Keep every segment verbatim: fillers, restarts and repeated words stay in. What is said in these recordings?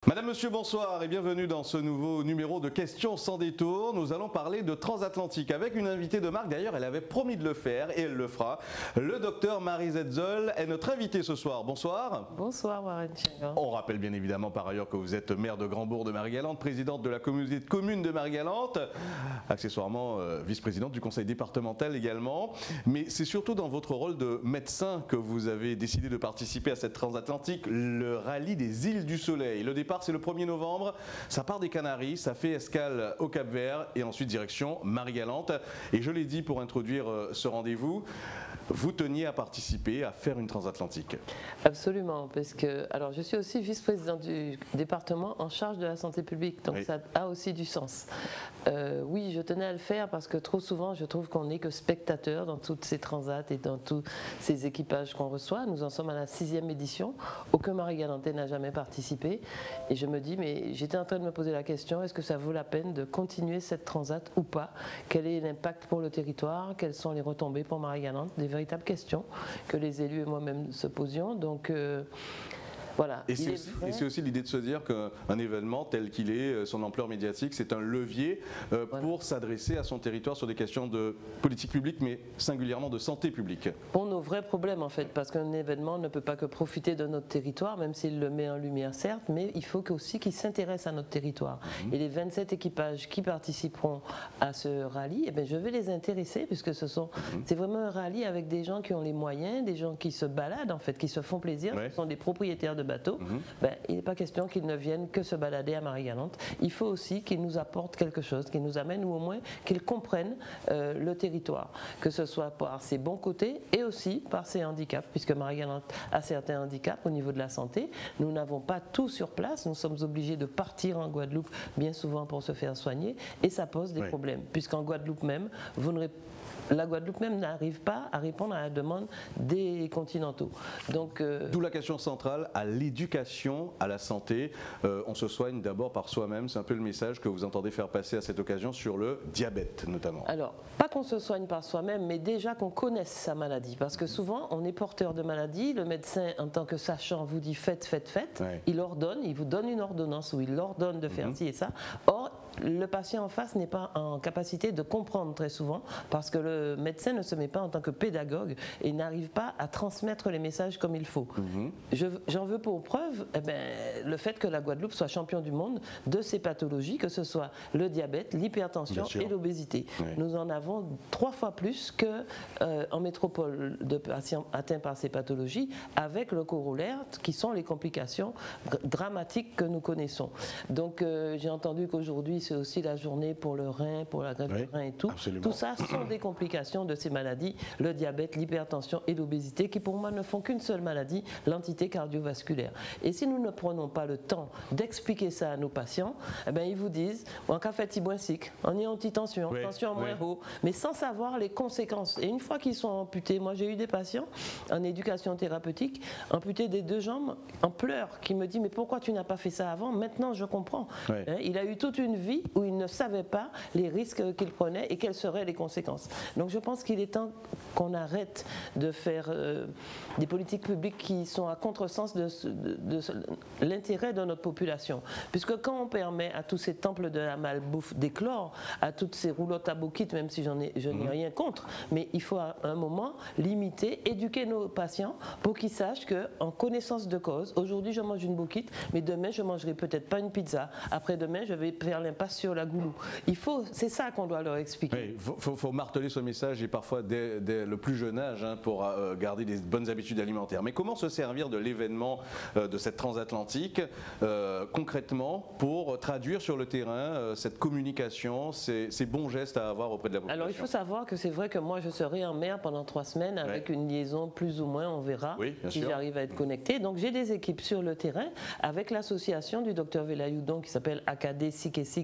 Madame, Monsieur, bonsoir et bienvenue dans ce nouveau numéro de Questions sans détour. Nous allons parler de transatlantique avec une invitée de marque. D'ailleurs, elle avait promis de le faire et elle le fera. Le docteur Marie Zetzel est notre invitée ce soir. Bonsoir. Bonsoir Warren Chenga. On rappelle bien évidemment par ailleurs que vous êtes maire de Grand-Bourg de Marie-Galante, présidente de la communauté de communes de Marie-Galante, accessoirement euh, vice-présidente du conseil départemental également. Mais c'est surtout dans votre rôle de médecin que vous avez décidé de participer à cette transatlantique, le rallye des îles du Soleil. Le départ, c'est le premier novembre, ça part des Canaries, ça fait escale au Cap-Vert et ensuite direction Marie-Galante. Et je l'ai dit pour introduire ce rendez-vous, vous teniez à participer, à faire une transatlantique. Absolument, parce que alors je suis aussi vice-présidente du département en charge de la santé publique, donc oui. Ça a aussi du sens. Euh, oui, je tenais à le faire parce que trop souvent, je trouve qu'on n'est que spectateur dans toutes ces transats et dans tous ces équipages qu'on reçoit. Nous en sommes à la sixième édition, aucun Marie-Galantais n'a jamais participé. Et je me dis, mais j'étais en train de me poser la question, est-ce que ça vaut la peine de continuer cette transat ou pas? Quel est l'impact pour le territoire? Quelles sont les retombées pour Marie-Galante? Des véritables questions que les élus et moi-même se posions. Donc, euh, voilà. Et c'est aussi, aussi l'idée de se dire qu'un événement tel qu'il est, son ampleur médiatique, c'est un levier euh, voilà. pour s'adresser à son territoire sur des questions de politique publique, mais singulièrement de santé publique. Pour nos vrais problèmes en fait, parce qu'un événement ne peut pas que profiter de notre territoire, même s'il le met en lumière certes, mais il faut aussi qu'il s'intéresse à notre territoire. Mmh. Et les vingt-sept équipages qui participeront à ce rallye, eh bien, je vais les intéresser, puisque ce sont, mmh. c'est vraiment un rallye avec des gens qui ont les moyens, des gens qui se baladent en fait, qui se font plaisir, ouais. Ce sont des propriétaires de bateaux, mmh. ben, il n'est pas question qu'ils ne viennent que se balader à Marie-Galante. Il faut aussi qu'ils nous apportent quelque chose, qu'ils nous amènent ou au moins qu'ils comprennent euh, le territoire, que ce soit par ses bons côtés et aussi par ses handicaps, puisque Marie-Galante a certains handicaps au niveau de la santé. Nous n'avons pas tout sur place, nous sommes obligés de partir en Guadeloupe bien souvent pour se faire soigner et ça pose des oui. problèmes, puisqu'en Guadeloupe même, vous ne la Guadeloupe même n'arrive pas à répondre à la demande des continentaux. Donc, euh... D'où la question centrale à l'éducation, à la santé. Euh, on se soigne d'abord par soi-même. C'est un peu le message que vous entendez faire passer à cette occasion sur le diabète notamment. Alors, pas qu'on se soigne par soi-même, mais déjà qu'on connaisse sa maladie. Parce que souvent, on est porteur de maladie. Le médecin, en tant que sachant, vous dit faites, faites, faites. Ouais. Il ordonne, il vous donne une ordonnance où il ordonne de faire mm-hmm. ci et ça. Or, le patient en face n'est pas en capacité de comprendre très souvent parce que le médecin ne se met pas en tant que pédagogue et n'arrive pas à transmettre les messages comme il faut. Mm-hmm. J'en veux pour preuve eh ben, le fait que la Guadeloupe soit champion du monde de ces pathologies, que ce soit le diabète, l'hypertension et l'obésité. Oui. Nous en avons trois fois plus qu'en euh, métropole de patients atteints par ces pathologies, avec le corollaire qui sont les complications dramatiques que nous connaissons. Donc euh, j'ai entendu qu'aujourd'hui c'est aussi la journée pour le rein, pour la greffe oui, du rein et tout. Absolument. Tout ça sont des complications de ces maladies, le diabète, l'hypertension et l'obésité, qui pour moi ne font qu'une seule maladie, l'entité cardiovasculaire. Et si nous ne prenons pas le temps d'expliquer ça à nos patients, eh ben, ils vous disent, en cas fait, sick, on est en petite tension, oui, tension moins oui. haut, mais sans savoir les conséquences. Et une fois qu'ils sont amputés, moi j'ai eu des patients en éducation thérapeutique, amputés des deux jambes, en pleurs, qui me disent, mais pourquoi tu n'as pas fait ça avant? Maintenant je comprends. Oui. Hein, il a eu toute une vie où il ne savait pas les risques qu'il prenait et quelles seraient les conséquences. Donc je pense qu'il est temps qu'on arrête de faire euh, des politiques publiques qui sont à contresens de, de, de, de l'intérêt de notre population. Puisque quand on permet à tous ces temples de la malbouffe d'éclore, à toutes ces roulottes à bouquite, même si j'en ai, je n'ai mmh. rien contre, mais il faut à un moment limiter, éduquer nos patients pour qu'ils sachent qu'en connaissance de cause, aujourd'hui je mange une bouquite, mais demain je ne mangerai peut-être pas une pizza, après-demain je vais faire l'impasse sur la goulou. Il faut, c'est ça qu'on doit leur expliquer. Il faut, faut, faut marteler ce message et parfois dès, dès le plus jeune âge hein, pour euh, garder des bonnes habitudes alimentaires. Mais comment se servir de l'événement euh, de cette transatlantique euh, concrètement pour traduire sur le terrain euh, cette communication, ces, ces bons gestes à avoir auprès de la population? Alors il faut savoir que c'est vrai que moi je serai en mer pendant trois semaines avec ouais. une liaison plus ou moins, on verra oui, si j'arrive à être connecté. Donc j'ai des équipes sur le terrain avec l'association du docteur Velayoudon qui s'appelle A K D S I C E S I C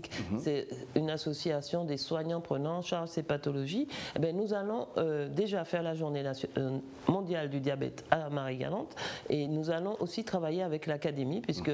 physique, mmh. c'est une association des soignants prenant en charge ces pathologies. Eh bien, nous allons euh, déjà faire la journée euh, mondiale du diabète à Marie-Galante et nous allons aussi travailler avec l'académie puisque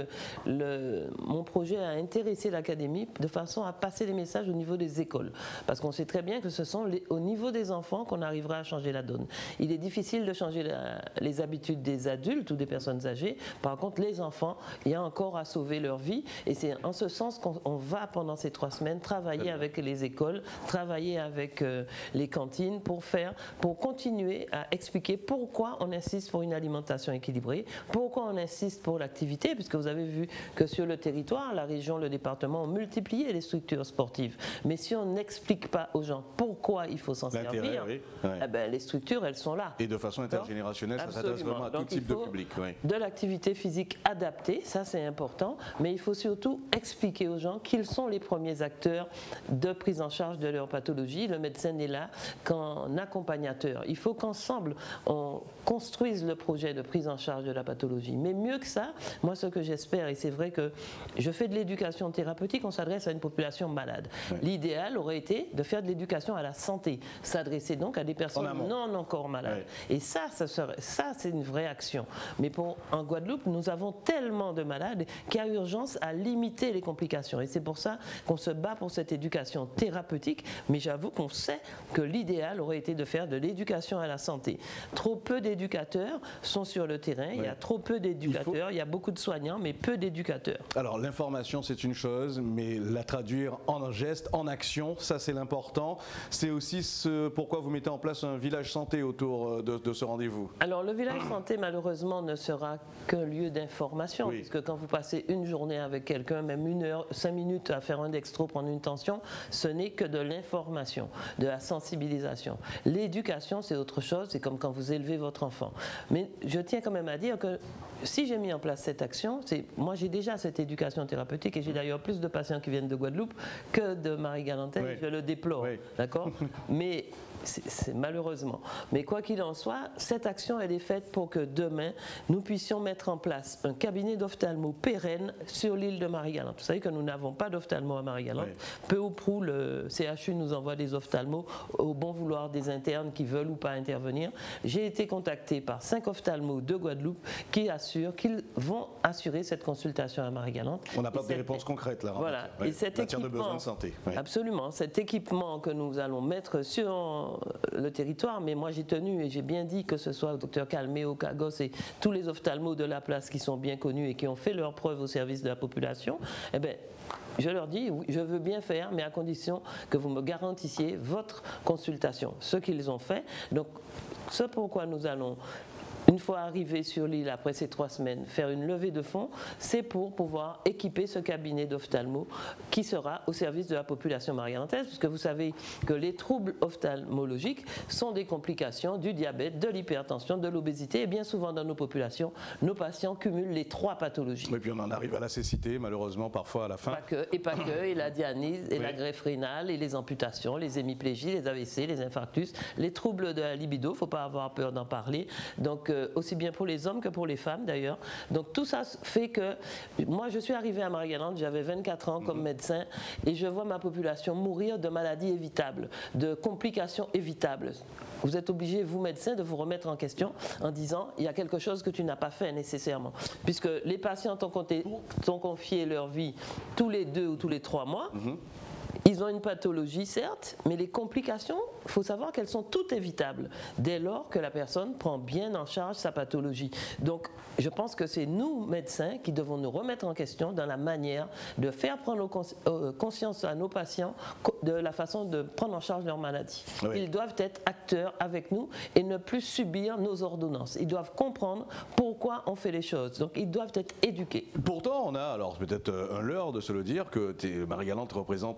le, mon projet a intéressé l'académie de façon à passer les messages au niveau des écoles. Parce qu'on sait très bien que ce sont les, au niveau des enfants qu'on arrivera à changer la donne. Il est difficile de changer la, les habitudes des adultes ou des personnes âgées. Par contre, les enfants, il y a encore à sauver leur vie. Et c'est en ce sens qu'on va, pendant ces trois semaines, travailler avec les écoles, travailler avec euh, les cantines pour faire, pour continuer à expliquer pourquoi on insiste pour une alimentation équilibrée, pourquoi on insiste pour l'activité, puisque vous avez vu que sur le territoire, la région, le département ont multiplié les structures sportives. Mais si on n'explique pas aux gens pourquoi il faut s'en servir, oui. Ouais. Eh ben, les structures, elles sont là. Et de façon intergénérationnelle, ça s'adresse vraiment à tout Donc, type de public. Oui. De l'activité physique adaptée, ça c'est important, mais il faut surtout expliquer aux gens qu'ils sont les premiers acteurs de prise en charge de leur pathologie. Le médecin n'est là qu'en accompagnateur. Il faut qu'ensemble, on construise le projet de prise en charge de la pathologie. Mais mieux que ça, moi ce que j'espère, et c'est vrai que je fais de l'éducation thérapeutique, on s'adresse à une population malade. Oui. L'idéal aurait été de faire de l'éducation à la santé, s'adresser donc à des personnes non encore malades. Oui. Et ça, ça, serait, ça c'est une vraie action. Mais pour, en Guadeloupe, nous avons tellement de malades qu'il y a urgence à limiter les complications. Et c'est pour ça qu'on se bat pour cette éducation thérapeutique. Mais j'avoue qu'on sait que l'idéal aurait été de faire de l'éducation à la santé. Trop peu d'éducateurs sont sur le terrain. Oui. Il y a trop peu d'éducateurs. Il, faut... il y a beaucoup de soignants, mais peu d'éducateurs. Alors l'information, c'est une chose, mais la traduire en geste, en action, ça c'est l'important. C'est aussi ce pourquoi vous mettez en place un village santé autour de, de ce rendez-vous. Alors le village santé, malheureusement, ne sera qu'un lieu d'information, oui. Puisque quand vous passez une journée avec quelqu'un, même une heure, cinq minutes à faire un dextro, prendre une tension, ce n'est que de l'information, de la sensibilisation. L'éducation, c'est autre chose, c'est comme quand vous élevez votre enfant. Mais je tiens quand même à dire que si j'ai mis en place cette action, c'est moi j'ai déjà cette éducation thérapeutique et j'ai d'ailleurs plus de patients qui viennent de Guadeloupe que de Marie-Galante, oui. Je le déplore, oui. D'accord. Mais c'est malheureusement. Mais quoi qu'il en soit, cette action, elle est faite pour que demain, nous puissions mettre en place un cabinet d'ophtalmo pérenne sur l'île de Marie-Galante. Vous savez que nous n'avons pas d'ophtalmo à Marie-Galante. Oui. Peu ou prou, le C H U nous envoie des ophtalmos au bon vouloir des internes qui veulent ou pas intervenir. J'ai été contacté par cinq ophtalmos de Guadeloupe qui assurent qu'ils vont assurer cette consultation à Marie-Galante. On apporte des réponses concrètes là. Voilà. Oui. Et cet équipement, de besoin de santé. Oui. Absolument. Cet équipement que nous allons mettre sur le territoire, mais moi j'ai tenu et j'ai bien dit que ce soit le docteur Calméo, Cagos et tous les ophtalmos de la place qui sont bien connus et qui ont fait leurs preuves au service de la population, eh bien, je leur dis, oui, je veux bien faire, mais à condition que vous me garantissiez votre consultation. Ce qu'ils ont fait. Donc, ce pourquoi nous allons, une fois arrivés sur l'île après ces trois semaines, faire une levée de fonds, c'est pour pouvoir équiper ce cabinet d'ophtalmo qui sera au service de la population marie-galantaise, puisque vous savez que les troubles ophtalmologiques sont des complications du diabète, de l'hypertension, de l'obésité, et bien souvent dans nos populations, nos patients cumulent les trois pathologies. Et puis on en arrive à la cécité, malheureusement, parfois à la fin. Pas que, et pas que, et la dialyse, et oui. La greffe rénale, et les amputations, les hémiplégies, les A V C, les infarctus, les troubles de la libido, il ne faut pas avoir peur d'en parler. Donc, euh, aussi bien pour les hommes que pour les femmes d'ailleurs. Donc tout ça fait que moi je suis arrivée à Marie-Galante, j'avais vingt-quatre ans comme mmh. médecin et je vois ma population mourir de maladies évitables, de complications évitables. Vous êtes obligé, vous médecins, de vous remettre en question en disant il y a quelque chose que tu n'as pas fait nécessairement. Puisque les patients t'ont confié leur vie tous les deux ou tous les trois mois. Mmh. Ils ont une pathologie, certes, mais les complications, il faut savoir qu'elles sont toutes évitables dès lors que la personne prend bien en charge sa pathologie. Donc, je pense que c'est nous, médecins, qui devons nous remettre en question dans la manière de faire prendre conscience à nos patients de la façon de prendre en charge leur maladie. Oui. Ils doivent être acteurs avec nous et ne plus subir nos ordonnances. Ils doivent comprendre pourquoi on fait les choses. Donc, ils doivent être éduqués. Pourtant, on a, alors peut-être un leurre de se le dire, que Marie-Galante représente le territoire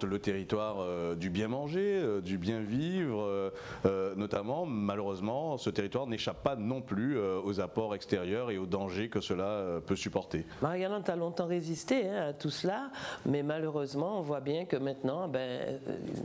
territoire euh, du bien manger, euh, du bien vivre, euh, euh, notamment, malheureusement, ce territoire n'échappe pas non plus euh, aux apports extérieurs et aux dangers que cela euh, peut supporter. Marie-Galante a longtemps résisté hein, à tout cela, mais malheureusement, on voit bien que maintenant, ben,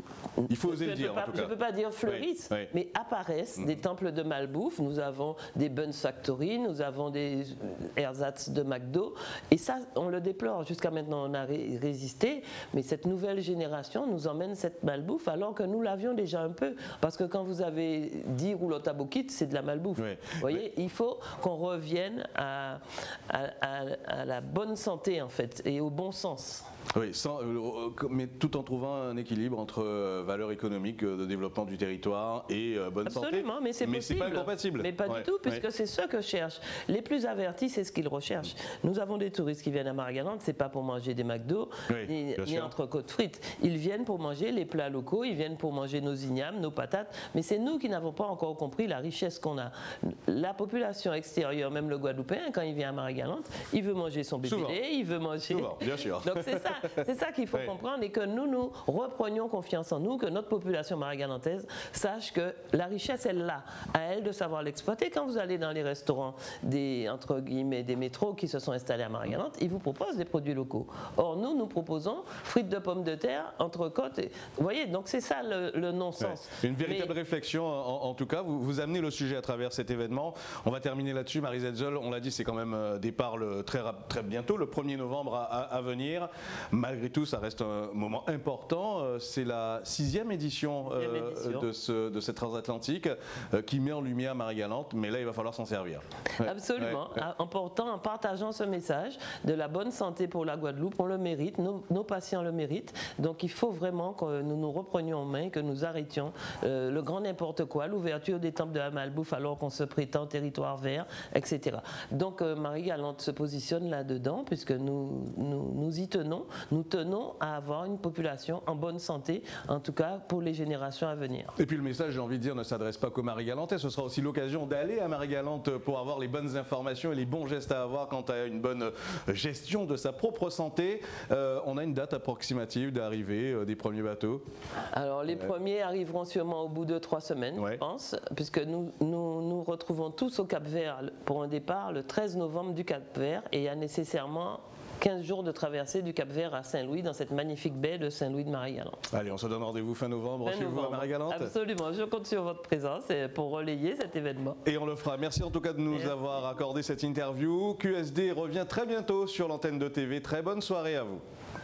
il faut oser je le dire. Pas, en tout je cas. ne peux pas dire fleurissent, oui, oui. mais apparaissent mmh. des temples de malbouffe. Nous avons des Buns Factory, nous avons des ersatz de McDo, et ça, on le déplore. Jusqu'à maintenant, on a ré résisté, mais cette nouvelle génération nous emmène cette malbouffe, alors que nous l'avions déjà un peu. Parce que quand vous avez dit roulotte à bouquet, c'est de la malbouffe. Oui. Vous voyez, oui. il faut qu'on revienne à, à, à, à la bonne santé, en fait, et au bon sens. Oui, sans, euh, mais tout en trouvant un équilibre entre euh, valeurs économiques euh, de développement du territoire et euh, bonne Absolument, santé. Absolument, mais c'est possible. Mais c'est pas incompatible. Mais pas ouais, du tout, puisque ouais. c'est ce que cherchent. Les plus avertis, c'est ce qu'ils recherchent. Nous avons des touristes qui viennent à Marie-Galante, c'est pas pour manger des McDo, oui, ni, ni entrecôtes frites. Ils viennent pour manger les plats locaux, ils viennent pour manger nos ignames, nos patates, mais c'est nous qui n'avons pas encore compris la richesse qu'on a. La population extérieure, même le Guadeloupéen, quand il vient à Marie-Galante, il veut manger son bébé, il veut manger... Souvent, bien sûr. Donc c'est ça, c'est ça qu'il faut oui. comprendre, et que nous, nous reprenions confiance en nous, que notre population marie-galantaise sache que la richesse est là, à elle de savoir l'exploiter. Quand vous allez dans les restaurants des, entre guillemets, des métros qui se sont installés à Marie-Galante, ils vous proposent des produits locaux. Or, nous, nous proposons frites de pommes de terre, entrecôtes. Et, vous voyez, donc c'est ça le, le non-sens. Ouais. Une véritable Mais, réflexion, en, en tout cas. Vous, vous amenez le sujet à travers cet événement. On va terminer là-dessus. Marie Zetzel, on l'a dit, c'est quand même euh, départ le, très, très bientôt, le premier novembre à, à, à venir. Malgré tout, ça reste un moment important. Euh, c'est la sixième édition, euh, édition. De, ce, de cette transatlantique euh, qui met en lumière Marie-Galante. Mais là, il va falloir s'en servir. Ouais. Absolument. Ouais. En portant, en partageant ce message de la bonne santé pour la Guadeloupe, on le mérite, nos, nos patients le méritent. Donc il faut vraiment que nous nous reprenions en main, que nous arrêtions euh, le grand n'importe quoi, l'ouverture des temples de la malbouffe alors qu'on se prétend territoire vert, et cetera. Donc euh, Marie-Galante se positionne là-dedans puisque nous, nous, nous y tenons. Nous tenons à avoir une population en bonne santé, en tout cas pour les générations à venir. Et puis le message, j'ai envie de dire, ne s'adresse pas qu'aux Marie-Galantais. Ce sera aussi l'occasion d'aller à Marie-Galante pour avoir les bonnes informations et les bons gestes à avoir quant à une bonne gestion de sa propre santé. Euh, on a une date approximative d'arrivée euh, des premiers bateaux? Alors les ouais. premiers arriveront sûrement au bout de trois semaines, ouais. je pense, puisque nous, nous nous retrouvons tous au Cap-Vert pour un départ le treize novembre du Cap-Vert, et il y a nécessairement quinze jours de traversée du Cap-Vert à Saint-Louis, dans cette magnifique baie de Saint-Louis de Marie-Galante. Allez, on se donne rendez-vous fin novembre fin chez novembre. vous à Marie-Galante. Absolument, je compte sur votre présence pour relayer cet événement. Et on le fera. Merci en tout cas de nous Merci. avoir accordé cette interview. Q S D revient très bientôt sur l'antenne de T V. Très bonne soirée à vous.